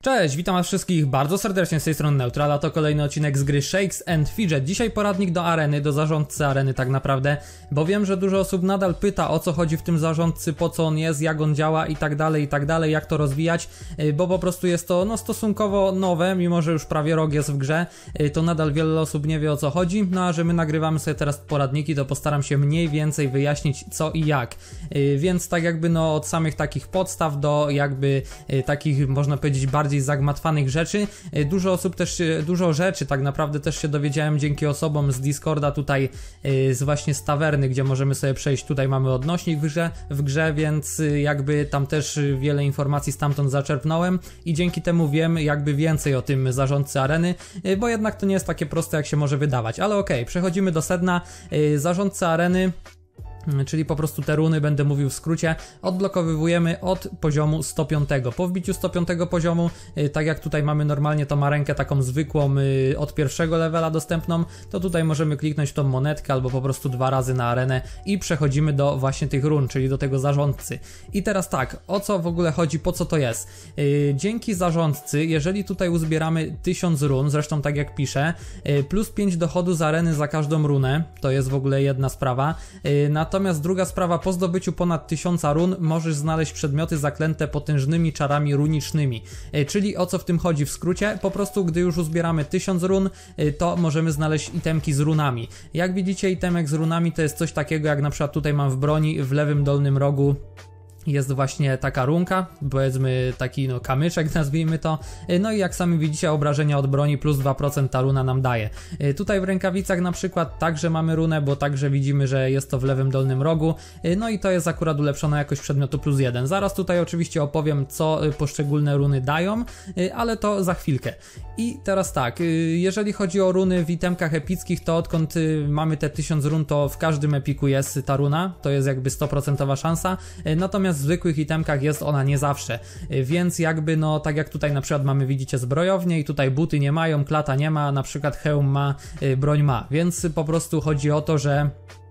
Cześć, witam was wszystkich bardzo serdecznie z tej strony Neutrala, to kolejny odcinek z gry Shakes & Fidget. Dzisiaj poradnik do areny, do zarządcy areny tak naprawdę, bo wiem, że dużo osób nadal pyta, o co chodzi w tym zarządcy, po co on jest, jak on działa i tak dalej, jak to rozwijać, bo po prostu jest to stosunkowo nowe, mimo że już prawie rok jest w grze, to nadal wiele osób nie wie, o co chodzi, no a że my nagrywamy sobie teraz poradniki, to postaram się mniej więcej wyjaśnić co i jak, więc tak jakby od samych takich podstaw do jakby takich, można powiedzieć, bardziej zagmatwanych rzeczy. Dużo osób też, dużo rzeczy tak naprawdę też się dowiedziałem dzięki osobom z Discorda tutaj, właśnie z tawerny, gdzie możemy sobie przejść. Tutaj mamy odnośnik w grze, więc jakby tam też wiele informacji stamtąd zaczerpnąłem i dzięki temu wiem jakby więcej o tym zarządcy areny, bo jednak to nie jest takie proste, jak się może wydawać. Ale okej, przechodzimy do sedna. Zarządcy areny, czyli po prostu te runy, będę mówił w skrócie, odblokowujemy od poziomu 105. Po wbiciu 105 poziomu, tak jak tutaj mamy normalnie tą arenkę taką zwykłą od pierwszego levela dostępną, to tutaj możemy kliknąć tą monetkę albo po prostu 2 razy na arenę i przechodzimy do właśnie tych run, czyli do tego zarządcy. I teraz tak, o co w ogóle chodzi, po co to jest? Dzięki zarządcy, jeżeli tutaj uzbieramy 1000 run, zresztą tak jak piszę, plus 5 dochodu z areny za każdą runę, to jest w ogóle jedna sprawa. Natomiast druga sprawa, po zdobyciu ponad 1000 run możesz znaleźć przedmioty zaklęte potężnymi czarami runicznymi. Czyli o co w tym chodzi w skrócie? Po prostu gdy już uzbieramy 1000 run, to możemy znaleźć itemki z runami. Jak widzicie, itemek z runami to jest coś takiego, jak na przykład tutaj mam w broni, w lewym dolnym rogu jest właśnie taka runka, powiedzmy taki kamyczek, nazwijmy to, no i jak sami widzicie, obrażenia od broni plus 2% ta runa nam daje. Tutaj w rękawicach na przykład także mamy runę, bo także widzimy, że jest to w lewym dolnym rogu, no i to jest akurat ulepszona jakość przedmiotu plus 1. Zaraz tutaj oczywiście opowiem, co poszczególne runy dają, ale to za chwilkę. I teraz tak, jeżeli chodzi o runy w itemkach epickich, to odkąd mamy te 1000 run, to w każdym epiku jest ta runa, to jest jakby 100% szansa, natomiast w zwykłych itemkach jest ona nie zawsze, więc jakby tak jak tutaj na przykład mamy, widzicie, zbrojownię i tutaj buty nie mają, klata nie ma, na przykład hełm ma, broń ma, więc po prostu chodzi o to, że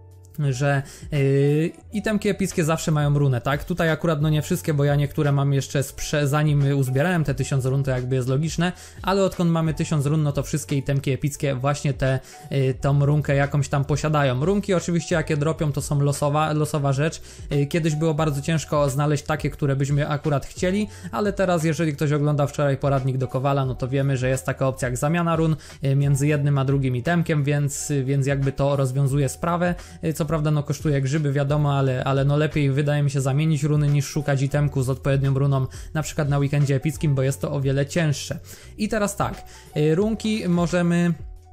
itemki epickie zawsze mają runę, tak? Tutaj akurat nie wszystkie, bo ja niektóre mam jeszcze zanim uzbierałem te 1000 run, to jakby jest logiczne, ale odkąd mamy 1000 run, no to wszystkie itemki epickie właśnie tą runkę jakąś tam posiadają. Runki oczywiście jakie dropią, to są losowa rzecz. Kiedyś było bardzo ciężko znaleźć takie, które byśmy akurat chcieli, ale teraz jeżeli ktoś ogląda wczoraj poradnik do Kowala, no to wiemy, że jest taka opcja jak zamiana run między jednym a drugim itemkiem, więc jakby to rozwiązuje sprawę. Co prawda kosztuje grzyby, wiadomo, ale lepiej wydaje mi się zamienić runy niż szukać itemku z odpowiednią runą, na przykład na weekendzie epickim, bo jest to o wiele cięższe. I teraz tak, runki możemy,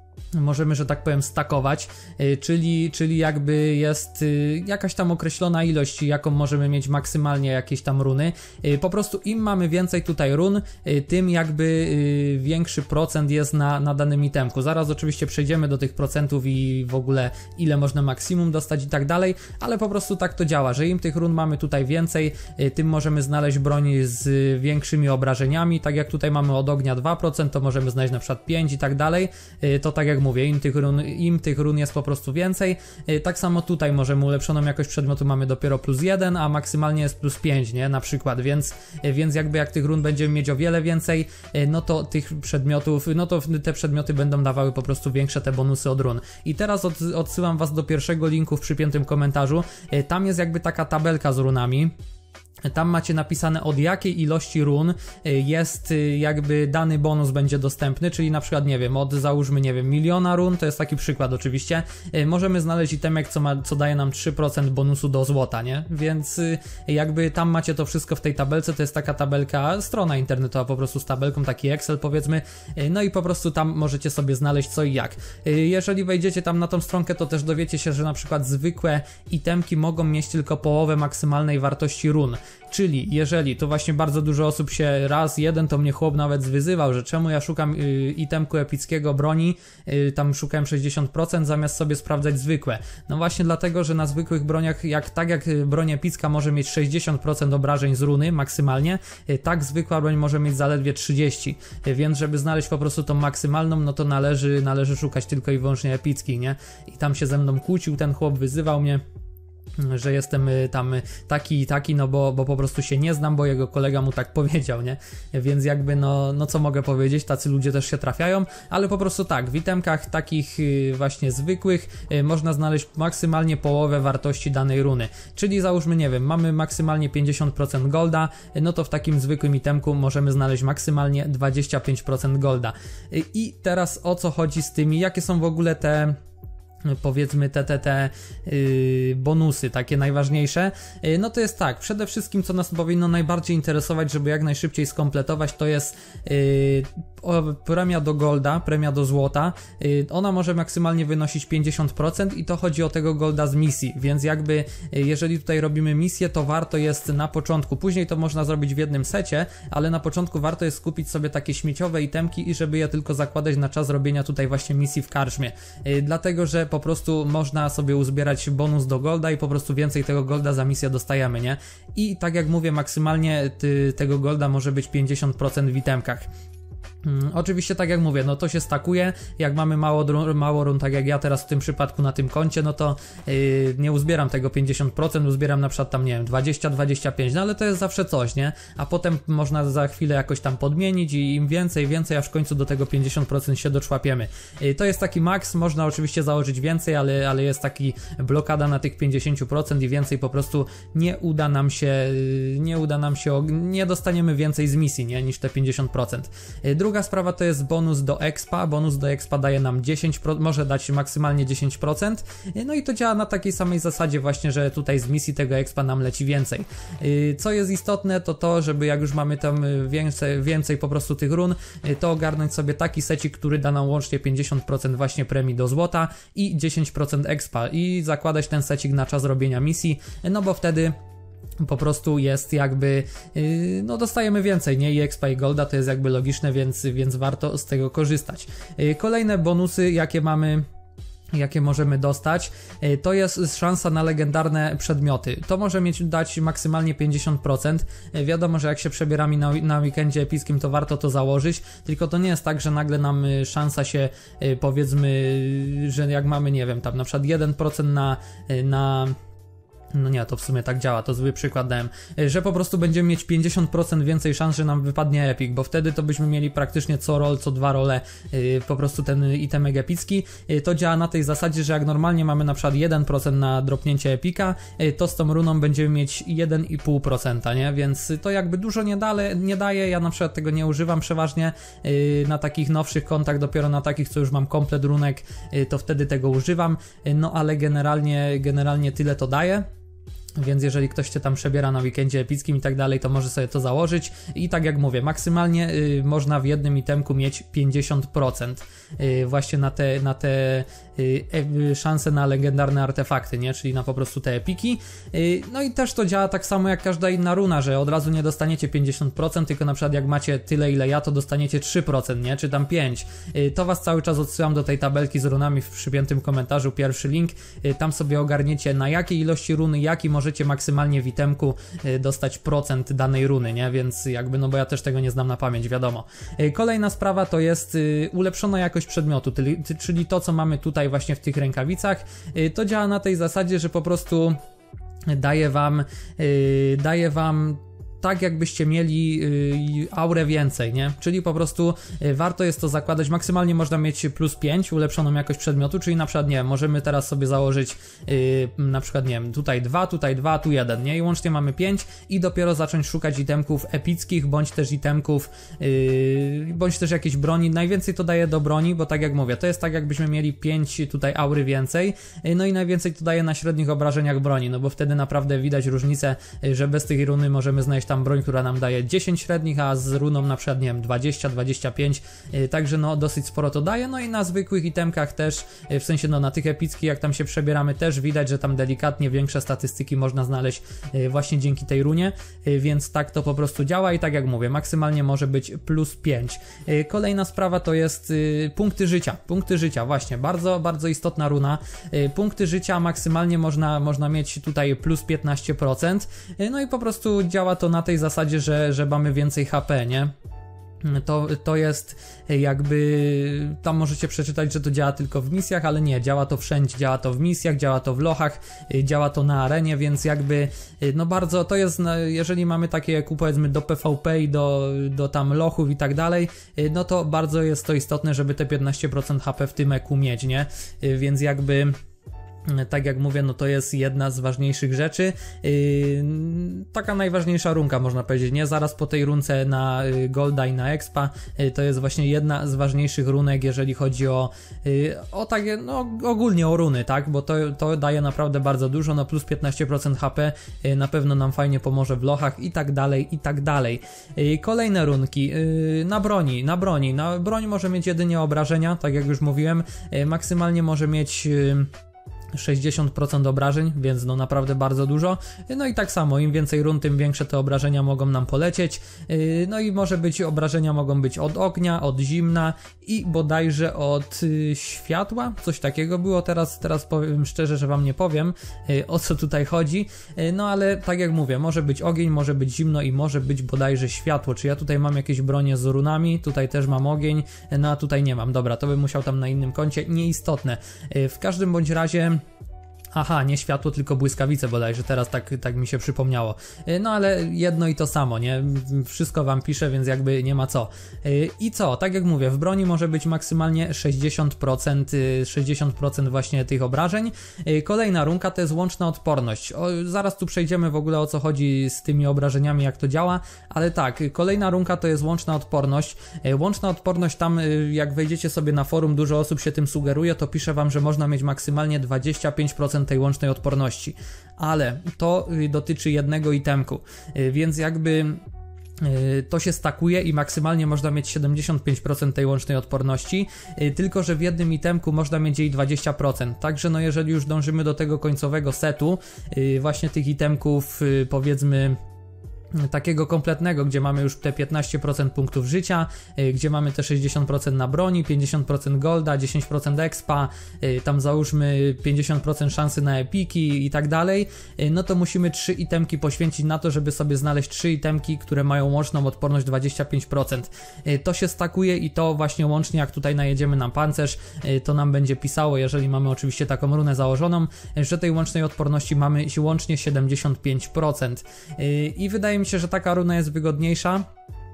że tak powiem, stakować, czyli jakby jest jakaś tam określona ilość, jaką możemy mieć maksymalnie jakieś tam runy. Po prostu im mamy więcej tutaj run, tym jakby większy procent jest na danym itemku. Zaraz oczywiście przejdziemy do tych procentów i w ogóle ile można maksimum dostać i tak dalej, ale po prostu tak to działa, że im tych run mamy tutaj więcej, tym możemy znaleźć broń z większymi obrażeniami. Tak jak tutaj mamy od ognia 2%, to możemy znaleźć na przykład 5 i tak dalej. To tak jak mówię, im tych run jest po prostu więcej. Tak samo tutaj możemy ulepszoną jakość przedmiotu mamy dopiero plus 1, a maksymalnie jest plus 5, nie? Na przykład, więc jakby jak tych run będziemy mieć o wiele więcej, no to tych przedmiotów, no to te przedmioty będą dawały po prostu większe te bonusy od run. I teraz odsyłam was do pierwszego linku w przypiętym komentarzu. Tam jest jakby taka tabelka z runami. Tam macie napisane, od jakiej ilości run jest jakby dany bonus będzie dostępny, czyli na przykład, nie wiem, od załóżmy, nie wiem, 1 000 000 run, to jest taki przykład oczywiście, możemy znaleźć itemek, co daje nam 3% bonusu do złota, nie? Więc jakby tam macie to wszystko w tej tabelce, to jest taka tabelka, strona internetowa po prostu z tabelką, taki Excel powiedzmy, no i po prostu tam możecie sobie znaleźć co i jak. Jeżeli wejdziecie tam na tą stronkę, to też dowiecie się, że na przykład zwykłe itemki mogą mieć tylko połowę maksymalnej wartości run. Czyli jeżeli, to właśnie bardzo dużo osób się jeden to mnie chłop nawet zwyzywał, że czemu ja szukam itemku epickiego broni, tam szukałem 60% zamiast sobie sprawdzać zwykłe. No właśnie dlatego, że na zwykłych broniach, tak jak broń epicka może mieć 60% obrażeń z runy maksymalnie, tak zwykła broń może mieć zaledwie 30%, więc żeby znaleźć po prostu tą maksymalną, no to należy szukać tylko i wyłącznie epickich, nie? I tam się ze mną kłócił ten chłop, wyzywał mnie. że jestem tam taki i taki, no bo po prostu się nie znam, bo jego kolega mu tak powiedział, nie? Więc jakby no co mogę powiedzieć, tacy ludzie też się trafiają, ale po prostu tak, w itemkach takich właśnie zwykłych można znaleźć maksymalnie połowę wartości danej runy, czyli załóżmy, nie wiem, mamy maksymalnie 50% golda, no to w takim zwykłym itemku możemy znaleźć maksymalnie 25% golda. I teraz o co chodzi z tymi, jakie są w ogóle te, powiedzmy te bonusy takie najważniejsze, no to jest tak, przede wszystkim co nas powinno najbardziej interesować, żeby jak najszybciej skompletować, to jest premia do golda, premia do złota, ona może maksymalnie wynosić 50% i to chodzi o tego golda z misji, więc jakby jeżeli tutaj robimy misję, to warto jest na początku, później to można zrobić w jednym secie, ale na początku warto jest kupić sobie takie śmieciowe itemki i żeby je tylko zakładać na czas robienia tutaj właśnie misji w karczmie, dlatego że po prostu można sobie uzbierać bonus do golda i po prostu więcej tego golda za misję dostajemy, nie? I tak jak mówię, maksymalnie tego golda może być 50% w itemkach. Oczywiście tak jak mówię, no to się stakuje, jak mamy mało run, tak jak ja teraz w tym przypadku na tym koncie, no to nie uzbieram tego 50%, uzbieram na przykład tam, nie wiem, 20-25, no ale to jest zawsze coś, nie? A potem można za chwilę jakoś tam podmienić i im więcej, aż w końcu do tego 50% się doczłapiemy. To jest taki maks, można oczywiście założyć więcej, ale jest taki blokada na tych 50% i więcej po prostu nie dostaniemy więcej z misji, nie? Niż te 50%. Druga sprawa to jest bonus do expa. Bonus do expa daje nam 10%, może dać maksymalnie 10%. No i to działa na takiej samej zasadzie właśnie, że tutaj z misji tego expa nam leci więcej. Co jest istotne, to to, żeby jak już mamy tam więcej po prostu tych run, to ogarnąć sobie taki secik, który da nam łącznie 50% właśnie premii do złota i 10% expa i zakładać ten secik na czas robienia misji, no bo wtedy po prostu jest jakby, no dostajemy więcej, nie? I expa i golda to jest jakby logiczne, więc warto z tego korzystać. Kolejne bonusy, jakie możemy dostać, to jest szansa na legendarne przedmioty. To może dać maksymalnie 50%. Wiadomo, że jak się przebieramy na weekendzie epickim, to warto to założyć, tylko to nie jest tak, że nagle nam szansa się, powiedzmy, że jak mamy, nie wiem, tam na przykład 1% no nie, to w sumie tak działa, to zły przykład dałem, że po prostu będziemy mieć 50% więcej szans, że nam wypadnie epic, bo wtedy to byśmy mieli praktycznie co dwa role po prostu ten itemek epicki. To działa na tej zasadzie, że jak normalnie mamy na przykład 1% na dropnięcie epika, to z tą runą będziemy mieć 1,5%, nie? Więc to jakby dużo nie daje, ja na przykład tego nie używam przeważnie na takich nowszych kontach, dopiero na takich, co już mam komplet runek, to wtedy tego używam, no ale generalnie tyle to daje. Więc jeżeli ktoś cię tam przebiera na weekendzie epickim i tak dalej, to może sobie to założyć i tak jak mówię, maksymalnie można w jednym itemku mieć 50% właśnie na te szanse na legendarne artefakty, nie? Czyli na po prostu te epiki. No i też to działa tak samo jak każda inna runa, że od razu nie dostaniecie 50%, tylko na przykład jak macie tyle ile ja, to dostaniecie 3%, nie? Czy tam 5%. To was cały czas odsyłam do tej tabelki z runami w przypiętym komentarzu, pierwszy link. Tam sobie ogarniecie, na jakiej ilości runy, jaki możecie maksymalnie w itemku dostać procent danej runy, nie? Więc jakby, no bo ja też tego nie znam na pamięć, wiadomo. Kolejna sprawa to jest ulepszona jakość przedmiotu, czyli to, co mamy tutaj właśnie w tych rękawicach. To działa na tej zasadzie, że po prostu daje wam tak jakbyście mieli aurę więcej, nie? Czyli po prostu warto jest to zakładać, maksymalnie można mieć plus 5 ulepszoną jakość przedmiotu, czyli na przykład, nie wiem, możemy teraz sobie założyć na przykład, nie wiem, tutaj 2, tu 1, nie? I łącznie mamy 5 i dopiero zacząć szukać itemków epickich, bądź też itemków, bądź też jakiejś broni. Najwięcej to daje do broni, bo tak jak mówię, to jest tak jakbyśmy mieli 5 tutaj aury więcej, no i najwięcej to daje na średnich obrażeniach broni, no bo wtedy naprawdę widać różnicę, że bez tej runy możemy znaleźć tam broń, która nam daje 10 średnich, a z runą na przykład, nie wiem, 20-25, także no dosyć sporo to daje, no i na zwykłych itemkach też, w sensie no na tych epickich, jak tam się przebieramy, też widać, że tam delikatnie większe statystyki można znaleźć właśnie dzięki tej runie, więc tak to po prostu działa i tak jak mówię, maksymalnie może być plus 5. Kolejna sprawa to jest punkty życia, właśnie, bardzo, bardzo istotna runa. Punkty życia maksymalnie można mieć tutaj plus 15%, no i po prostu działa to na tej zasadzie, że mamy więcej HP, nie? To jest jakby, tam możecie przeczytać, że to działa tylko w misjach, ale nie, działa to wszędzie, działa to w misjach, działa to w lochach, działa to na arenie, więc jakby, no bardzo, to jest, jeżeli mamy takie eku powiedzmy do PvP i do tam lochów i tak dalej, no to bardzo jest to istotne, żeby te 15% HP w tym eku mieć, nie? Więc jakby... Tak jak mówię, no to jest jedna z ważniejszych rzeczy, taka najważniejsza runka można powiedzieć, nie? Zaraz po tej runce na Golda i na Expa, to jest właśnie jedna z ważniejszych runek, jeżeli chodzi o takie, no ogólnie o runy, tak? Bo to daje naprawdę bardzo dużo, no plus 15% HP na pewno nam fajnie pomoże w lochach i tak dalej, i tak dalej. Kolejne runki, na broń może mieć jedynie obrażenia, tak jak już mówiłem, maksymalnie może mieć 60% obrażeń, więc no naprawdę bardzo dużo. No i tak samo, im więcej run, tym większe te obrażenia mogą nam polecieć. No i obrażenia mogą być od ognia, od zimna i bodajże od światła, coś takiego było. Teraz powiem szczerze, że wam nie powiem, o co tutaj chodzi. No ale tak jak mówię, może być ogień, może być zimno i może być bodajże światło. Czy ja tutaj mam jakieś bronie z runami? Tutaj też mam ogień, no a tutaj nie mam. Dobra, to bym musiał tam na innym koncie, nieistotne. W każdym bądź razie... Aha, nie światło, tylko błyskawice bodajże, teraz tak mi się przypomniało. No ale jedno i to samo, nie? Wszystko wam piszę, więc jakby nie ma co. I co? Tak jak mówię, w broni może być maksymalnie 60% właśnie tych obrażeń. Kolejna runka to jest łączna odporność. Zaraz tu przejdziemy w ogóle o co chodzi z tymi obrażeniami, jak to działa, ale tak, kolejna runka to jest łączna odporność. Łączna odporność tam, jak wejdziecie sobie na forum, dużo osób się tym sugeruje, to piszę wam, że można mieć maksymalnie 25% tej łącznej odporności, ale to dotyczy jednego itemku, więc jakby to się stakuje i maksymalnie można mieć 75% tej łącznej odporności, tylko że w jednym itemku można mieć jej 20%, także no jeżeli już dążymy do tego końcowego setu, właśnie tych itemków powiedzmy takiego kompletnego, gdzie mamy już te 15% punktów życia, gdzie mamy te 60% na broni, 50% golda, 10% expa, tam załóżmy 50% szansy na epiki i tak dalej, no to musimy 3 itemki poświęcić na to, żeby sobie znaleźć 3 itemki, które mają łączną odporność 25%. To się stakuje i to właśnie łącznie, jak tutaj najedziemy na pancerz, to nam będzie pisało, jeżeli mamy oczywiście taką runę założoną, że tej łącznej odporności mamy łącznie 75%. I wydaje mi się, że taka runa jest wygodniejsza.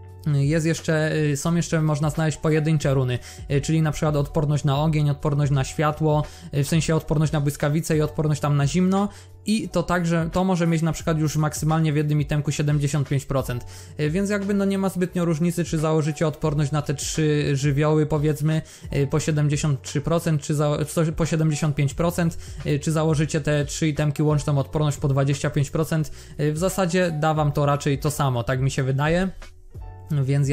Są jeszcze, można znaleźć pojedyncze runy, czyli na przykład odporność na ogień, odporność na światło, w sensie odporność na błyskawice i odporność tam na zimno, i to także, to może mieć na przykład już maksymalnie w jednym itemku 75%, więc jakby no nie ma zbytnio różnicy, czy założycie odporność na te 3 żywioły powiedzmy po 73%, czy po 75%, czy założycie te 3 itemki łączną odporność po 25%, w zasadzie da wam to raczej to samo, tak mi się wydaje. Więc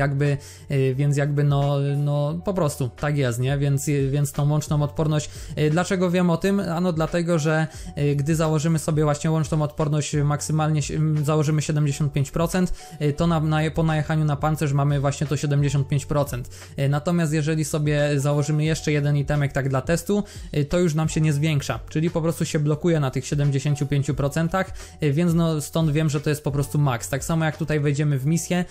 jakby no po prostu tak jest, nie? Więc tą łączną odporność, dlaczego wiem o tym? Ano dlatego, że gdy założymy sobie właśnie łączną odporność maksymalnie, założymy 75%, to po najechaniu na pancerz mamy właśnie to 75%. Natomiast jeżeli sobie założymy jeszcze jeden itemek tak dla testu, to już nam się nie zwiększa, czyli po prostu się blokuje na tych 75%, więc no stąd wiem, że to jest po prostu max. Tak samo jak tutaj wejdziemy w misję,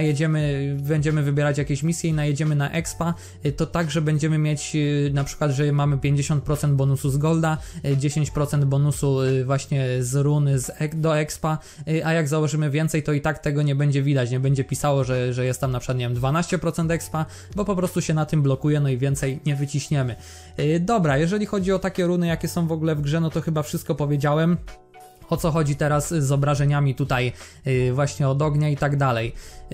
będziemy wybierać jakieś misje i najedziemy na expa, to także będziemy mieć na przykład, że mamy 50% bonusu z golda, 10% bonusu właśnie z runy do expa, a jak założymy więcej, to i tak tego nie będzie widać, nie będzie pisało, że jest tam na przykład, nie wiem, 12% expa, bo po prostu się na tym blokuje, no i więcej nie wyciśniemy. Dobra, jeżeli chodzi o takie runy, jakie są w ogóle w grze, no to chyba wszystko powiedziałem. O co chodzi teraz z obrażeniami tutaj właśnie od ognia i tak dalej.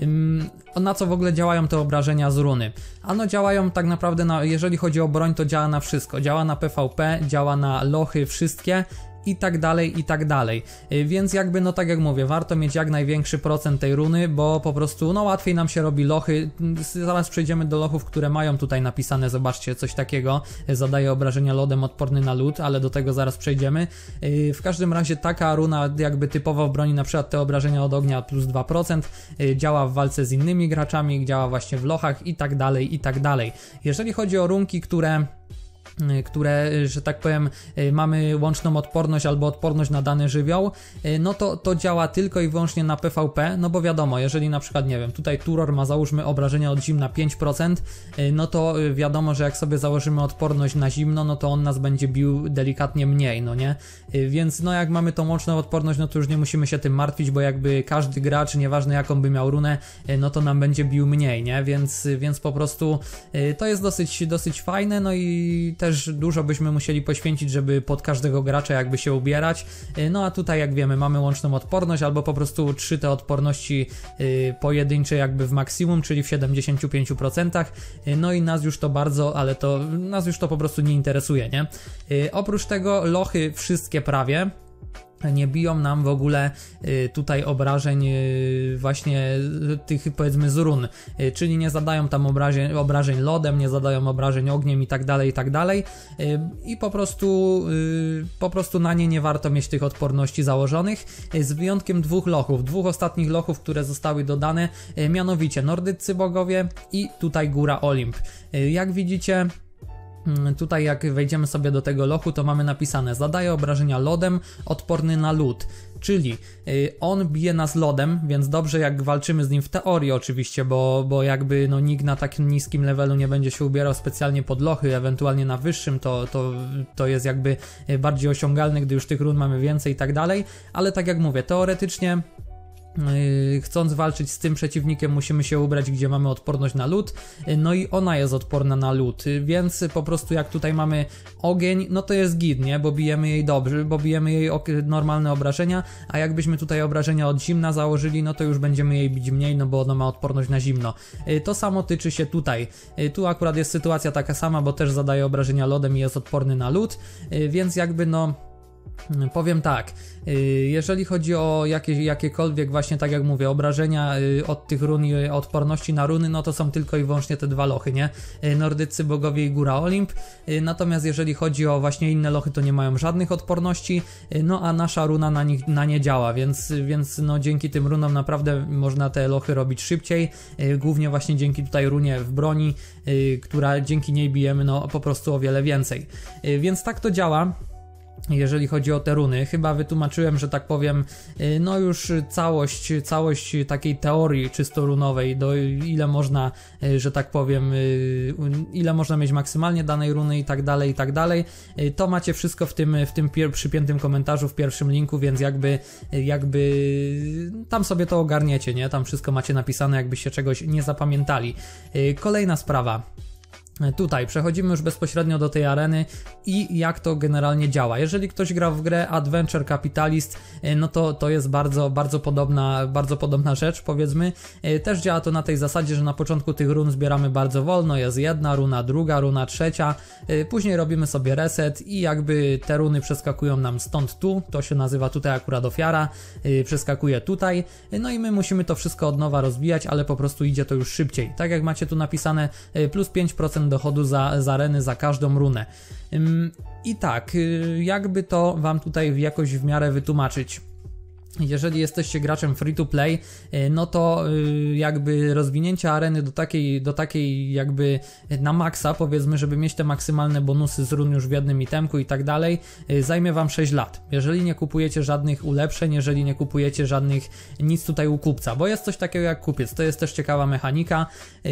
Na co w ogóle działają te obrażenia z runy? Ano działają tak naprawdę jeżeli chodzi o broń, to działa na wszystko. Działa na PvP, działa na lochy, wszystkie i tak dalej, i tak dalej. Więc jakby, no tak jak mówię, warto mieć jak największy procent tej runy, bo po prostu, no łatwiej nam się robi lochy. Zaraz przejdziemy do lochów, które mają tutaj napisane, zobaczcie, coś takiego, zadaje obrażenia lodem, odporny na lód, ale do tego zaraz przejdziemy. W każdym razie taka runa jakby typowo w broni, na przykład te obrażenia od ognia plus 2%, działa w walce z innymi graczami, działa właśnie w lochach i tak dalej, i tak dalej. Jeżeli chodzi o runki, które które, że tak powiem, mamy łączną odporność albo odporność na dany żywioł, no to działa tylko i wyłącznie na PvP, no bo wiadomo, jeżeli na przykład, nie wiem, tutaj Turor ma załóżmy obrażenia od zimna 5%, no to wiadomo, że jak sobie założymy odporność na zimno, no to on nas będzie bił delikatnie mniej, no nie? Więc no jak mamy tą łączną odporność, no to już nie musimy się tym martwić, bo jakby każdy gracz, nieważne jaką by miał runę, no to nam będzie bił mniej, nie? Więc po prostu to jest dosyć fajne, no i też dużo byśmy musieli poświęcić, żeby pod każdego gracza jakby się ubierać, no a tutaj jak wiemy mamy łączną odporność albo po prostu 3 te odporności pojedyncze jakby w maksimum, czyli w 75%, no i nas już to bardzo, ale to nas już to po prostu nie interesuje, nie? Oprócz tego lochy wszystkie prawie nie biją nam w ogóle tutaj obrażeń właśnie tych powiedzmy z run, czyli nie zadają tam obrażeń lodem, nie zadają obrażeń ogniem i tak dalej i po prostu na nie warto mieć tych odporności założonych, z wyjątkiem 2 lochów, 2 ostatnich lochów, które zostały dodane, mianowicie nordyccy bogowie i tutaj góra Olimp. Jak widzicie, tutaj jak wejdziemy sobie do tego lochu, to mamy napisane: zadaje obrażenia lodem, odporny na lód, czyli on bije nas lodem, więc dobrze jak walczymy z nim w teorii oczywiście, bo jakby no nikt na takim niskim levelu nie będzie się ubierał specjalnie pod lochy, ewentualnie na wyższym to jest jakby bardziej osiągalne, gdy już tych run mamy więcej i tak dalej, ale tak jak mówię, teoretycznie chcąc walczyć z tym przeciwnikiem musimy się ubrać, gdzie mamy odporność na lód, no i ona jest odporna na lód, więc po prostu jak tutaj mamy ogień, no to jest git, nie? Bo bijemy jej dobrze, bo bijemy jej normalne obrażenia, a jakbyśmy tutaj obrażenia od zimna założyli, no to już będziemy jej bić mniej, no bo ona ma odporność na zimno. To samo tyczy się tutaj. Tu akurat jest sytuacja taka sama, bo też zadaje obrażenia lodem i jest odporny na lód, więc jakby no powiem tak, jeżeli chodzi o jakiekolwiek właśnie, tak jak mówię, obrażenia od tych run i odporności na runy, no to są tylko i wyłącznie te 2 lochy, nie? Nordyccy bogowie i góra Olimp, natomiast jeżeli chodzi o właśnie inne lochy, to nie mają żadnych odporności, no a nasza runa na nie działa, więc no dzięki tym runom naprawdę można te lochy robić szybciej, głównie właśnie dzięki tutaj runie w broni, która dzięki niej bijemy no po prostu o wiele więcej, więc tak to działa. Jeżeli chodzi o te runy, chyba wytłumaczyłem, że tak powiem, no już całość takiej teorii czysto runowej, do ile można, że tak powiem, ile można mieć maksymalnie danej runy i tak dalej, to macie wszystko w tym przypiętym komentarzu, w pierwszym linku, więc jakby tam sobie to ogarniecie, nie? Tam wszystko macie napisane, jakbyście czegoś nie zapamiętali. Kolejna sprawa. Tutaj przechodzimy już bezpośrednio do tej areny i jak to generalnie działa. Jeżeli ktoś gra w grę Adventure Capitalist, no to jest bardzo podobna rzecz, powiedzmy. Też działa to na tej zasadzie, że na początku tych run zbieramy bardzo wolno, jest jedna runa, druga runa, trzecia, później robimy sobie reset i jakby te runy przeskakują nam stąd tu, to się nazywa tutaj akurat ofiara, przeskakuje tutaj, no i my musimy to wszystko od nowa rozbijać, ale po prostu idzie to już szybciej. Tak jak macie tu napisane, plus 5% dochodu za areny za każdą runę. I tak, jakby to wam tutaj jakoś w miarę wytłumaczyć. Jeżeli jesteście graczem free to play, no to jakby rozwinięcie areny do takiej jakby na maksa, powiedzmy, żeby mieć te maksymalne bonusy z run już w jednym itemku i tak dalej, zajmie wam 6 lat. Jeżeli nie kupujecie żadnych ulepszeń, jeżeli nie kupujecie nic tutaj u kupca, bo jest coś takiego jak kupiec, to jest też ciekawa mechanika.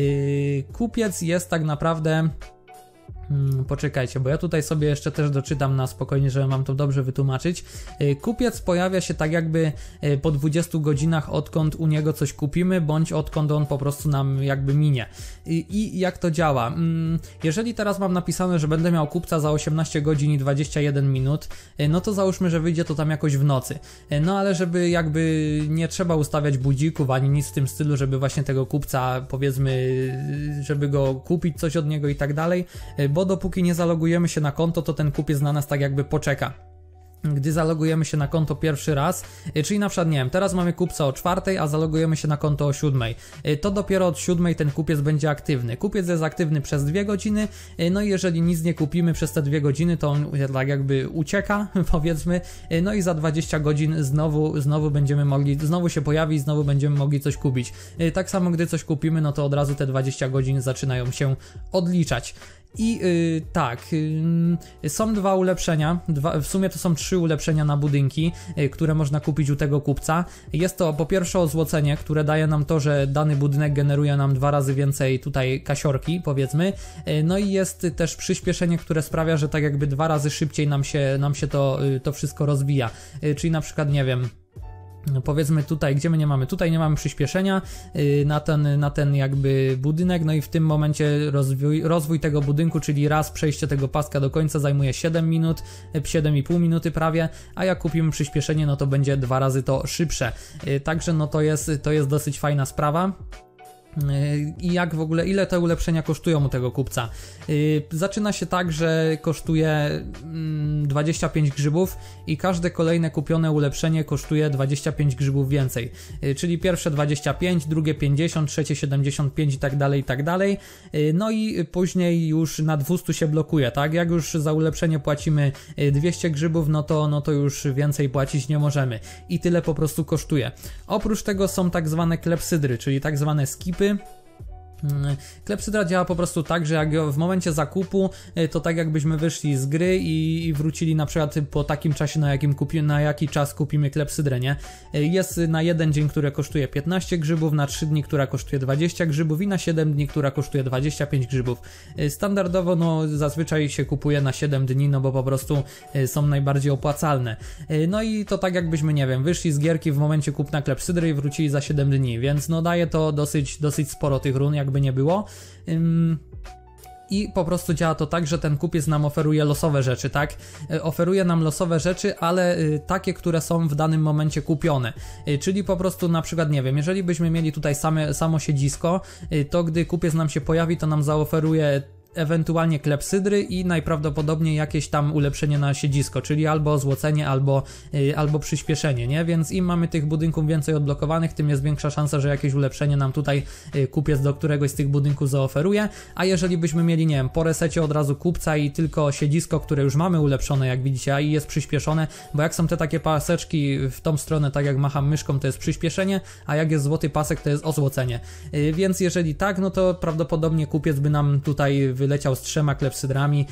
Kupiec jest tak naprawdę... Poczekajcie, bo ja tutaj sobie jeszcze też doczytam na spokojnie, żeby wam to dobrze wytłumaczyć. Kupiec pojawia się tak jakby po 20 godzinach, odkąd u niego coś kupimy, bądź odkąd on po prostu nam jakby minie. I jak to działa? Jeżeli teraz mam napisane, że będę miał kupca za 18 godzin i 21 minut, no to załóżmy, że wyjdzie to tam jakoś w nocy. No ale żeby jakby nie trzeba ustawiać budzików, ani nic w tym stylu, żeby właśnie tego kupca, powiedzmy, żeby go kupić, coś od niego i tak dalej, bo dopóki nie zalogujemy się na konto, to ten kupiec na nas tak jakby poczeka. Gdy zalogujemy się na konto pierwszy raz, czyli na przykład, nie wiem, teraz mamy kupca o 4, a zalogujemy się na konto o 7, to dopiero od 7 ten kupiec będzie aktywny. Kupiec jest aktywny przez 2 godziny, no i jeżeli nic nie kupimy przez te 2 godziny, to on tak jakby ucieka, powiedzmy, no i za 20 godzin znowu będziemy mogli, znowu się pojawi i znowu będziemy mogli coś kupić. Tak samo gdy coś kupimy, no to od razu te 20 godzin zaczynają się odliczać. I tak, są dwa ulepszenia, w sumie to są 3 ulepszenia na budynki, które można kupić u tego kupca. Jest to po pierwsze ozłocenie, które daje nam to, że dany budynek generuje nam 2 razy więcej tutaj kasiorki, powiedzmy. No i jest też przyspieszenie, które sprawia, że tak jakby 2 razy szybciej nam się to wszystko rozwija. Czyli na przykład, nie wiem, no powiedzmy tutaj, gdzie my nie mamy? Tutaj nie mamy przyspieszenia na ten jakby budynek, no i w tym momencie rozwój tego budynku, czyli raz przejście tego paska do końca zajmuje 7 minut, 7,5 minuty prawie, a jak kupimy przyspieszenie, no to będzie 2 razy to szybsze. Także no to jest dosyć fajna sprawa. I jak w ogóle, ile te ulepszenia kosztują u tego kupca? Zaczyna się tak, że kosztuje 25 grzybów i każde kolejne kupione ulepszenie kosztuje 25 grzybów więcej. Czyli pierwsze 25, drugie 50, trzecie 75 i tak dalej, i tak dalej. No i później już na 200 się blokuje, tak? Jak już za ulepszenie płacimy 200 grzybów, no to już więcej płacić nie możemy. I tyle po prostu kosztuje. Oprócz tego są tak zwane klepsydry, czyli tak zwane skipy. Klepsydra działa po prostu tak, że jak w momencie zakupu, to tak jakbyśmy wyszli z gry i wrócili na przykład po takim czasie, na jaki czas kupimy klepsydrę, nie? Jest na 1 dzień, które kosztuje 15 grzybów, na 3 dni, która kosztuje 20 grzybów i na 7 dni, która kosztuje 25 grzybów. Standardowo no zazwyczaj się kupuje na 7 dni, no bo po prostu są najbardziej opłacalne. No i to tak jakbyśmy, nie wiem, wyszli z gierki w momencie kupna klepsydry i wrócili za 7 dni, więc no daje to dosyć sporo tych run, jakby nie było. I po prostu działa to tak, że ten kupiec nam oferuje losowe rzeczy, tak? Oferuje nam losowe rzeczy, ale takie, które są w danym momencie kupione. Czyli po prostu na przykład, nie wiem, jeżeli byśmy mieli tutaj samo siedzisko, to gdy kupiec nam się pojawi, to nam zaoferuje ewentualnie klepsydry i najprawdopodobniej jakieś tam ulepszenie na siedzisko, czyli albo ozłocenie, albo przyspieszenie, nie? Więc im mamy tych budynków więcej odblokowanych, tym jest większa szansa, że jakieś ulepszenie nam tutaj kupiec do któregoś z tych budynków zaoferuje, a jeżeli byśmy mieli, nie wiem, po resecie od razu kupca i tylko siedzisko, które już mamy ulepszone, jak widzicie, a i jest przyspieszone, bo jak są te takie paseczki w tą stronę, tak jak macham myszką, to jest przyspieszenie, a jak jest złoty pasek, to jest ozłocenie. Więc jeżeli tak, no to prawdopodobnie kupiec by nam tutaj wyleciał z 3 klepsydrami,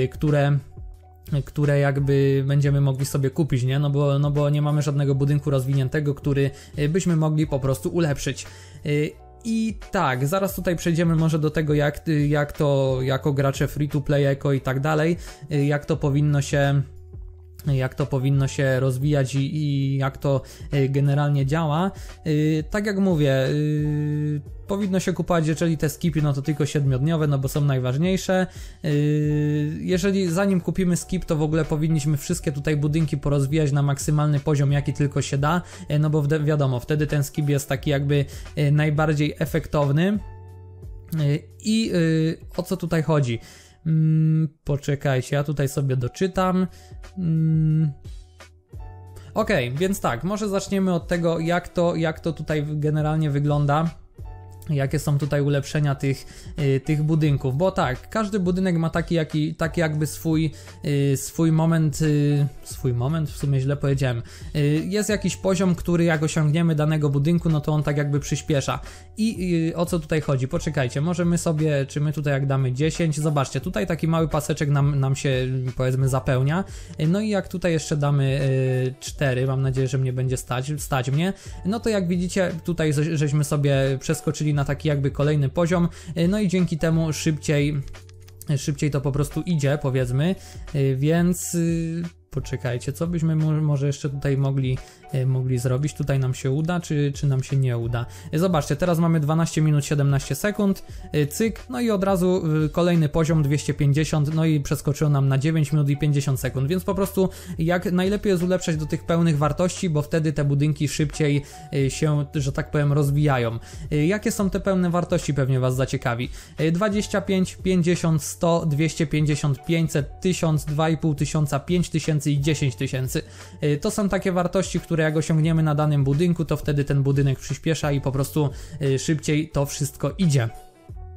które jakby będziemy mogli sobie kupić, nie? No bo nie mamy żadnego budynku rozwiniętego, który byśmy mogli po prostu ulepszyć. I tak, zaraz tutaj przejdziemy może do tego, jak to jako gracze free to play, i tak dalej, jak to powinno się rozwijać i jak to generalnie działa. Tak jak mówię, powinno się kupować, jeżeli te skipy, no to tylko 7-dniowe, no bo są najważniejsze. Jeżeli zanim kupimy skip, to w ogóle powinniśmy wszystkie tutaj budynki porozwijać na maksymalny poziom, jaki tylko się da, no bo wiadomo, wtedy ten skip jest taki jakby najbardziej efektowny. I o co tutaj chodzi? Poczekajcie, ja tutaj sobie doczytam. Okej, więc tak, może zaczniemy od tego, jak to tutaj generalnie wygląda. Jakie są tutaj ulepszenia tych budynków, bo tak, każdy budynek ma taki jakby swój moment, w sumie źle powiedziałem, jest jakiś poziom, który jak osiągniemy danego budynku, no to on tak jakby przyspiesza. I o co tutaj chodzi? Poczekajcie, może my sobie, czy my tutaj jak damy 10, zobaczcie, tutaj taki mały paseczek nam się powiedzmy zapełnia, no i jak tutaj jeszcze damy 4, mam nadzieję, że mnie będzie stać mnie, no to jak widzicie, tutaj żeśmy sobie przeskoczyli na taki jakby kolejny poziom, no i dzięki temu szybciej to po prostu idzie, powiedzmy, więc poczekajcie, co byśmy może jeszcze tutaj mogli zrobić, tutaj nam się uda, czy nam się nie uda. Zobaczcie, teraz mamy 12 minut 17 sekund, cyk, no i od razu kolejny poziom 250, no i przeskoczyło nam na 9 minut i 50 sekund, więc po prostu jak najlepiej jest ulepszać do tych pełnych wartości, bo wtedy te budynki szybciej się, że tak powiem, rozwijają. Jakie są te pełne wartości, pewnie Was zaciekawi. 25, 50, 100, 250, 500, 1000, 2500, 5000 i 10 000. To są takie wartości, które jak osiągniemy na danym budynku, to wtedy ten budynek przyspiesza i po prostu szybciej to wszystko idzie.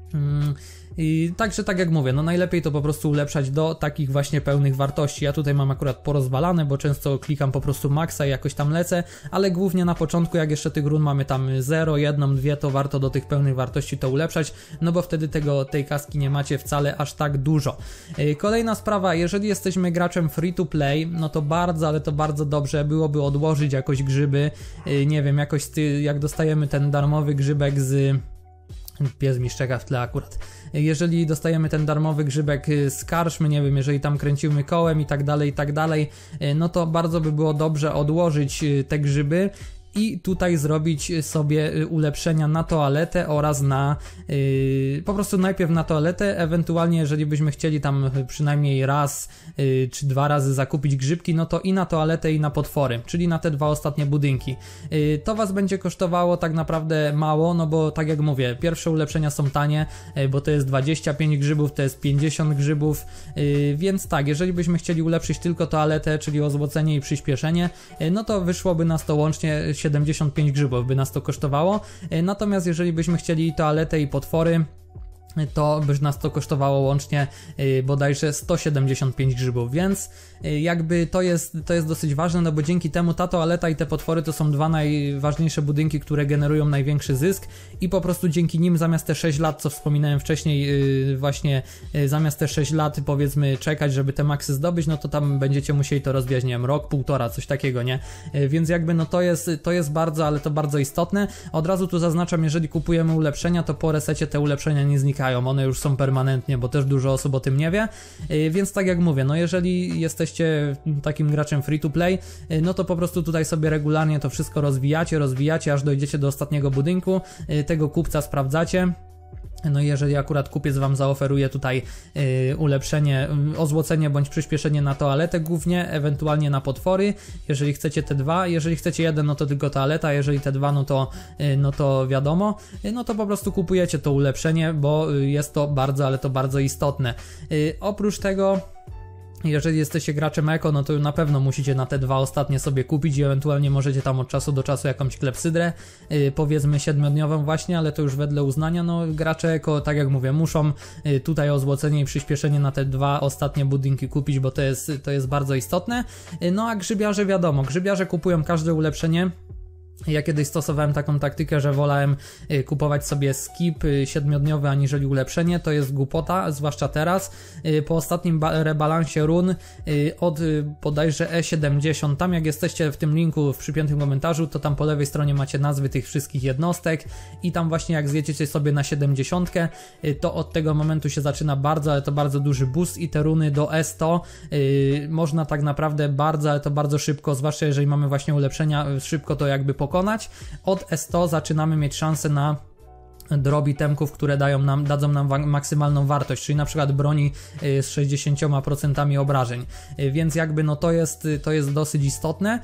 I także tak jak mówię, no najlepiej to po prostu ulepszać do takich właśnie pełnych wartości. Ja tutaj mam akurat porozwalane, bo często klikam po prostu maksa i jakoś tam lecę, ale głównie na początku, jak jeszcze tych run mamy tam 0, 1, 2, to warto do tych pełnych wartości to ulepszać, no bo wtedy tej kaski nie macie wcale aż tak dużo. Kolejna sprawa, jeżeli jesteśmy graczem free to play, no to bardzo, ale to bardzo dobrze byłoby odłożyć jakoś grzyby, nie wiem, jakoś jak dostajemy ten darmowy grzybek z... Pies mi szczeka w tle akurat. Jeżeli dostajemy ten darmowy grzybek z karczmy, nie wiem, jeżeli tam kręcimy kołem i tak dalej, no to bardzo by było dobrze odłożyć te grzyby i tutaj zrobić sobie ulepszenia na toaletę oraz na po prostu najpierw na toaletę, ewentualnie jeżeli byśmy chcieli tam przynajmniej raz czy 2 razy zakupić grzybki, no to i na toaletę i na potwory, czyli na te 2 ostatnie budynki. To was będzie kosztowało tak naprawdę mało, no bo tak jak mówię, pierwsze ulepszenia są tanie, bo to jest 25 grzybów, to jest 50 grzybów, więc tak, jeżeli byśmy chcieli ulepszyć tylko toaletę, czyli ozłocenie i przyspieszenie, no to wyszłoby nas to łącznie 75 grzybów by nas to kosztowało, natomiast jeżeli byśmy chcieli toaletę i potwory, to by nas to kosztowało łącznie bodajże 175 grzybów, więc jakby to jest dosyć ważne, no bo dzięki temu ta toaleta i te potwory to są 2 najważniejsze budynki, które generują największy zysk i po prostu dzięki nim zamiast te 6 lat, co wspominałem wcześniej, właśnie zamiast te 6 lat powiedzmy czekać, żeby te maksy zdobyć, no to tam będziecie musieli to rozwijać, nie wiem, rok, półtora, coś takiego, nie? Więc jakby no to jest bardzo, ale to bardzo istotne. Od razu tu zaznaczam, jeżeli kupujemy ulepszenia, to po resecie te ulepszenia nie znikają. One już są permanentnie, bo też dużo osób o tym nie wie, więc tak jak mówię, no jeżeli jesteście takim graczem free to play, no to po prostu tutaj sobie regularnie to wszystko rozwijacie, aż dojdziecie do ostatniego budynku, tego kupca sprawdzacie. No i jeżeli akurat kupiec wam zaoferuje tutaj ulepszenie, ozłocenie bądź przyspieszenie na toaletę głównie, ewentualnie na potwory, jeżeli chcecie te 2, jeżeli chcecie 1, no to tylko toaleta, jeżeli te 2, no to wiadomo, no to po prostu kupujecie to ulepszenie, bo jest to bardzo, ale to bardzo istotne. Oprócz tego, jeżeli jesteście graczem eko, no to na pewno musicie na te 2 ostatnie sobie kupić i ewentualnie możecie tam od czasu do czasu jakąś klepsydrę, powiedzmy 7-dniową właśnie, ale to już wedle uznania, no gracze eko, tak jak mówię, muszą tutaj ozłocenie i przyspieszenie na te 2 ostatnie budynki kupić, bo to jest bardzo istotne. No a grzybiarze wiadomo, grzybiarze kupują każde ulepszenie. Ja kiedyś stosowałem taką taktykę, że wolałem kupować sobie skip 7-dniowy aniżeli ulepszenie, to jest głupota, zwłaszcza teraz. Po ostatnim rebalansie run od bodajże E70, tam jak jesteście w tym linku w przypiętym komentarzu, to tam po lewej stronie macie nazwy tych wszystkich jednostek i tam właśnie jak zjedziecie sobie na 70, to od tego momentu się zaczyna bardzo, ale to bardzo duży boost i te runy do E100 można tak naprawdę bardzo, ale to bardzo szybko, zwłaszcza jeżeli mamy właśnie ulepszenia, szybko to jakby pokonać. Od E100 zaczynamy mieć szansę na drop itemków, które dadzą nam maksymalną wartość, czyli na przykład broni z 60% obrażeń, więc jakby no to jest dosyć istotne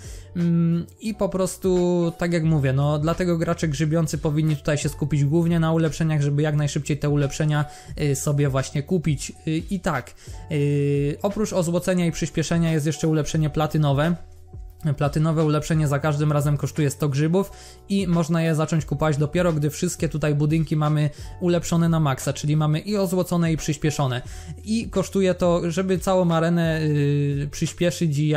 i po prostu tak jak mówię, no dlatego gracze grzybiący powinni tutaj się skupić głównie na ulepszeniach, żeby jak najszybciej te ulepszenia sobie właśnie kupić. I tak, oprócz ozłocenia i przyspieszenia jest jeszcze ulepszenie platynowe. Platynowe ulepszenie za każdym razem kosztuje 100 grzybów i można je zacząć kupować dopiero gdy wszystkie tutaj budynki mamy ulepszone na maksa, czyli mamy i ozłocone i przyspieszone. I kosztuje to, żeby całą arenę przyspieszyć i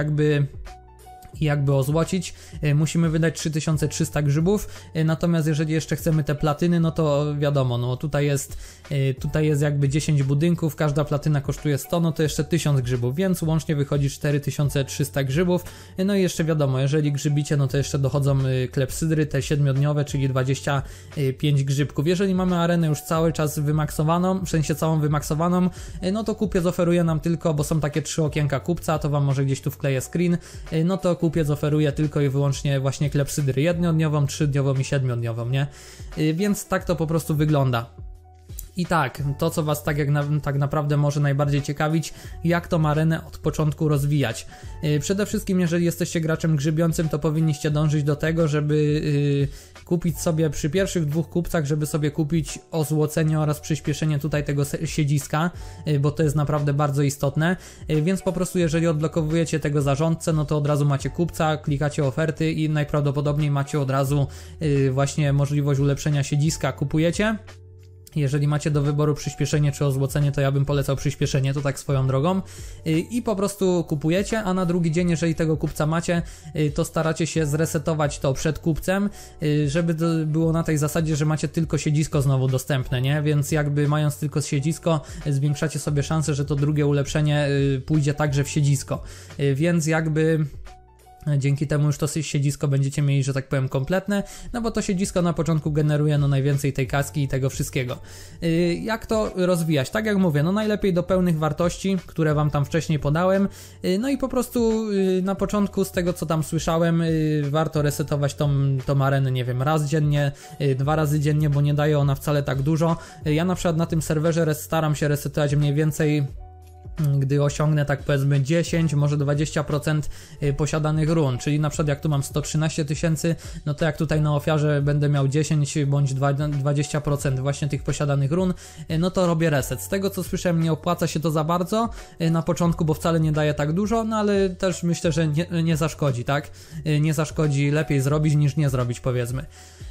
jakby ozłocić, musimy wydać 3300 grzybów, natomiast jeżeli jeszcze chcemy te platyny, no to wiadomo, no tutaj jest jakby 10 budynków, każda platyna kosztuje 100, no to jeszcze 1000 grzybów, więc łącznie wychodzi 4300 grzybów, no i jeszcze wiadomo, jeżeli grzybicie, no to jeszcze dochodzą klepsydry, te 7-dniowe, czyli 25 grzybków. Jeżeli mamy arenę już cały czas wymaksowaną, w sensie całą wymaksowaną, no to kupiec oferuje nam tylko, bo są takie 3 okienka kupca, to wam może gdzieś tu wkleję screen, no to kupiec oferuje tylko i wyłącznie właśnie klepsydry 1-dniową, 3-dniową i 7-dniową, nie? Więc tak to po prostu wygląda. I tak, to co was tak naprawdę może najbardziej ciekawić, jak tą arenę od początku rozwijać. Przede wszystkim jeżeli jesteście graczem grzybiącym, to powinniście dążyć do tego, żeby kupić sobie przy pierwszych 2 kupcach, żeby sobie kupić ozłocenie oraz przyspieszenie tutaj tego siedziska, bo to jest naprawdę bardzo istotne, więc po prostu jeżeli odblokowujecie tego zarządcę, no to od razu macie kupca, klikacie oferty i najprawdopodobniej macie od razu właśnie możliwość ulepszenia siedziska, kupujecie. Jeżeli macie do wyboru przyspieszenie czy ozłocenie, to ja bym polecał przyspieszenie, to tak swoją drogą. I po prostu kupujecie, a na drugi dzień, jeżeli tego kupca macie, to staracie się zresetować to przed kupcem, żeby to było na tej zasadzie, że macie tylko siedzisko znowu dostępne, nie? Więc jakby mając tylko siedzisko, zwiększacie sobie szansę, że to drugie ulepszenie pójdzie także w siedzisko. Więc jakby... Dzięki temu już to siedzisko będziecie mieli, że tak powiem, kompletne, no bo to siedzisko na początku generuje no najwięcej tej kaski i tego wszystkiego. Jak to rozwijać? Tak jak mówię, no najlepiej do pełnych wartości, które wam tam wcześniej podałem, no i po prostu na początku z tego co tam słyszałem, warto resetować tą arenę, nie wiem, raz dziennie, 2 razy dziennie, bo nie daje ona wcale tak dużo. Ja na przykład na tym serwerze staram się resetować mniej więcej, gdy osiągnę tak powiedzmy 10, może 20% posiadanych run, czyli na przykład jak tu mam 113 000, no to jak tutaj na ofiarze będę miał 10 bądź 20% właśnie tych posiadanych run, no to robię reset. Z tego co słyszałem, nie opłaca się to za bardzo na początku, bo wcale nie daje tak dużo, no ale też myślę, że nie zaszkodzi, tak? Nie zaszkodzi, lepiej zrobić niż nie zrobić, powiedzmy.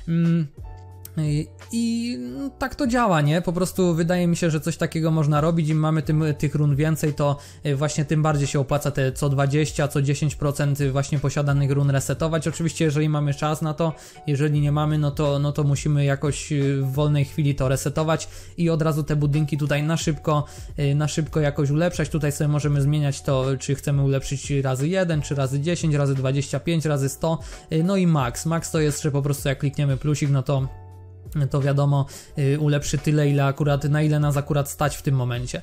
I tak to działa, nie? Po prostu wydaje mi się, że coś takiego można robić. Im mamy tych run więcej, to właśnie tym bardziej się opłaca te co 20, co 10% właśnie posiadanych run resetować. Oczywiście jeżeli mamy czas na to, jeżeli nie mamy, no to musimy jakoś w wolnej chwili to resetować i od razu te budynki tutaj na szybko jakoś ulepszać. Tutaj sobie możemy zmieniać to, czy chcemy ulepszyć razy 1, czy razy 10, razy 25, razy 100, no i max. Max to jest, że po prostu jak klikniemy plusik, no to wiadomo, ulepszy tyle, na ile nas akurat stać w tym momencie.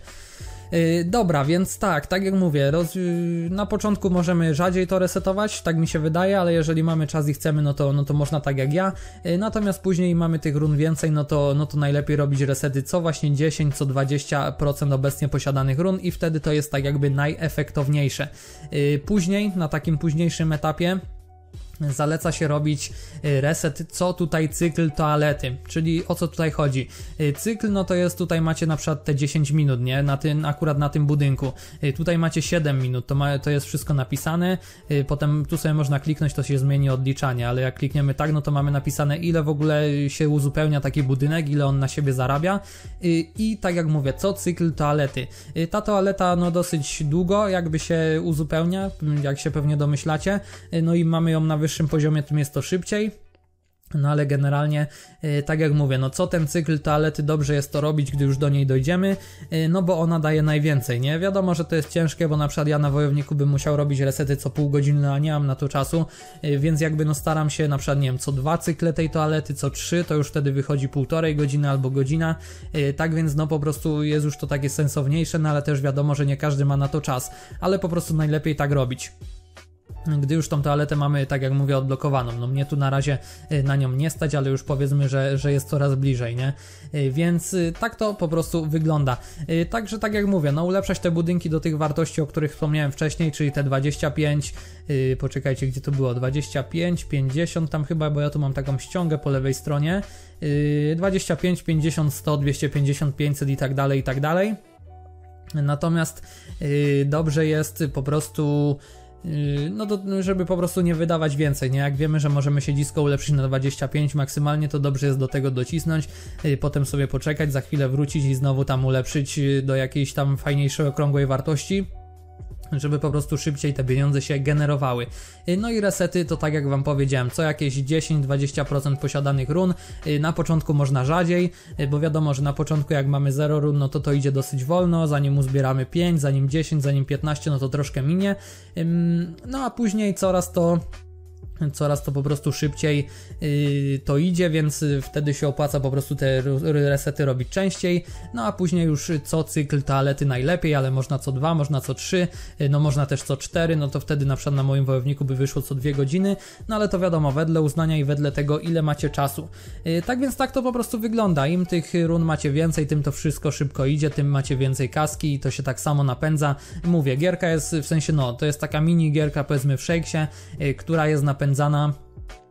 Dobra, więc tak jak mówię, na początku możemy rzadziej to resetować, tak mi się wydaje, ale jeżeli mamy czas i chcemy, no to można tak jak ja. Natomiast później mamy tych run więcej, no to najlepiej robić resety co właśnie 10, co 20% obecnie posiadanych run i wtedy to jest tak jakby najefektowniejsze. Później, na takim późniejszym etapie, zaleca się robić reset, co tutaj cykl toalety, czyli o co tutaj chodzi. Cykl, no to jest, tutaj macie na przykład te 10 minut, nie? Akurat na tym budynku. Tutaj macie 7 minut, to jest wszystko napisane, potem tu sobie można kliknąć, to się zmieni odliczanie, ale jak klikniemy tak, no to mamy napisane, ile w ogóle się uzupełnia taki budynek, ile on na siebie zarabia i tak jak mówię, co cykl toalety. Ta toaleta no dosyć długo jakby się uzupełnia, jak się pewnie domyślacie, no i mamy ją na wyższym poziomie, tym jest to szybciej. No ale generalnie, tak jak mówię, no co ten cykl toalety dobrze jest to robić, gdy już do niej dojdziemy, no bo ona daje najwięcej, nie? Wiadomo, że to jest ciężkie, bo na przykład ja na wojowniku bym musiał robić resety co pół godziny, a nie mam na to czasu, więc jakby no staram się na przykład, nie wiem, co 2 cykle tej toalety, co 3, to już wtedy wychodzi 1,5 godziny albo godzina, tak więc no po prostu jest już to takie sensowniejsze, no ale też wiadomo, że nie każdy ma na to czas, ale po prostu najlepiej tak robić. Gdy już tą toaletę mamy, tak jak mówię, odblokowaną. No mnie tu na razie na nią nie stać, ale już powiedzmy, że jest coraz bliżej, nie? Więc tak to po prostu wygląda. Także tak jak mówię, no ulepszać te budynki do tych wartości, o których wspomniałem wcześniej, czyli te 25, poczekajcie, gdzie to było, 25, 50 tam chyba, bo ja tu mam taką ściągę po lewej stronie, 25, 50, 100, 250, 500 i tak dalej. Natomiast dobrze jest po prostu... no to żeby po prostu nie wydawać więcej, nie? Jak wiemy, że możemy siedzisko ulepszyć na 25 maksymalnie, to dobrze jest do tego docisnąć, potem sobie poczekać, za chwilę wrócić i znowu tam ulepszyć do jakiejś tam fajniejszej, okrągłej wartości, żeby po prostu szybciej te pieniądze się generowały. No i resety to tak jak wam powiedziałem, co jakieś 10-20% posiadanych run. Na początku można rzadziej, bo wiadomo, że na początku jak mamy 0 run, no to idzie dosyć wolno, zanim uzbieramy 5, zanim 10, zanim 15, no to troszkę minie. No a później coraz to po prostu szybciej to idzie, więc wtedy się opłaca po prostu te resety robić częściej, no a później już co cykl toalety najlepiej, ale można co 2, można co 3, no można też co 4, no to wtedy na przykład na moim wojowniku by wyszło co 2 godziny, no ale to wiadomo, wedle uznania i wedle tego, ile macie czasu. Tak więc tak to po prostu wygląda, im tych run macie więcej, tym to wszystko szybko idzie, tym macie więcej kaski i to się tak samo napędza. Mówię, gierka jest w sensie, no to jest taka mini gierka powiedzmy w Shakesie, która jest napędzana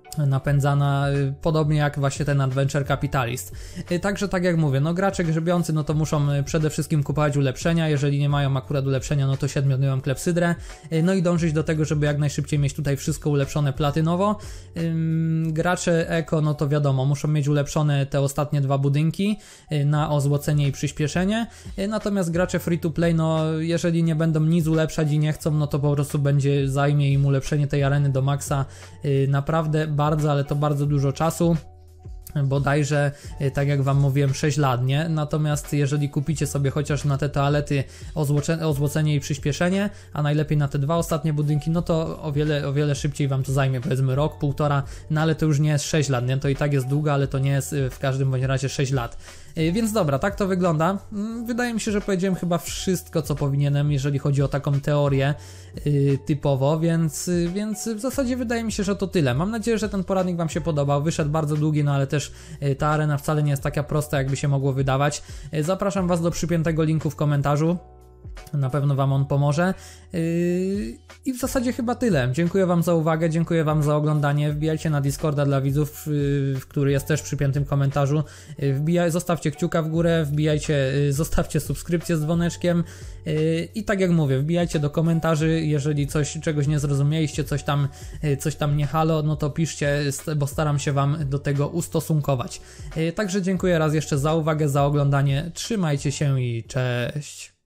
napędzana podobnie jak właśnie ten Adventure Capitalist. Także tak jak mówię, no gracze grzebiący no to muszą przede wszystkim kupować ulepszenia, jeżeli nie mają akurat ulepszenia, no to 7-dniową klepsydrę, no i dążyć do tego, żeby jak najszybciej mieć tutaj wszystko ulepszone platynowo. Gracze eko, no to wiadomo, muszą mieć ulepszone te ostatnie 2 budynki na ozłocenie i przyspieszenie, natomiast gracze free to play, no jeżeli nie będą nic ulepszać i nie chcą, no to po prostu zajmie im ulepszenie tej areny do maksa naprawdę bardzo, ale to bardzo dużo czasu. Bodajże, tak jak wam mówiłem, 6 lat, nie? Natomiast jeżeli kupicie sobie chociaż na te toalety ozłocenie i przyspieszenie, a najlepiej na te 2 ostatnie budynki, no to o wiele szybciej wam to zajmie, powiedzmy rok, półtora, no ale to już nie jest 6 lat, nie? To i tak jest długo, ale to nie jest w każdym bądź razie 6 lat. Więc dobra, tak to wygląda. Wydaje mi się, że powiedziałem chyba wszystko, co powinienem, jeżeli chodzi o taką teorię typowo, więc w zasadzie wydaje mi się, że to tyle. Mam nadzieję, że ten poradnik wam się podobał. Wyszedł bardzo długi, no ale też ta arena wcale nie jest taka prosta, jakby się mogło wydawać. Zapraszam was do przypiętego linku w komentarzu. Na pewno wam on pomoże. I w zasadzie chyba tyle. Dziękuję wam za uwagę, dziękuję wam za oglądanie. Wbijajcie na Discorda dla widzów, który jest też w przypiętym komentarzu. Zostawcie kciuka w górę, zostawcie subskrypcję z dzwoneczkiem. I tak jak mówię, wbijajcie do komentarzy, jeżeli czegoś nie zrozumieliście, coś tam nie halo, no to piszcie, bo staram się wam do tego ustosunkować. Także dziękuję raz jeszcze za uwagę, za oglądanie. Trzymajcie się i cześć.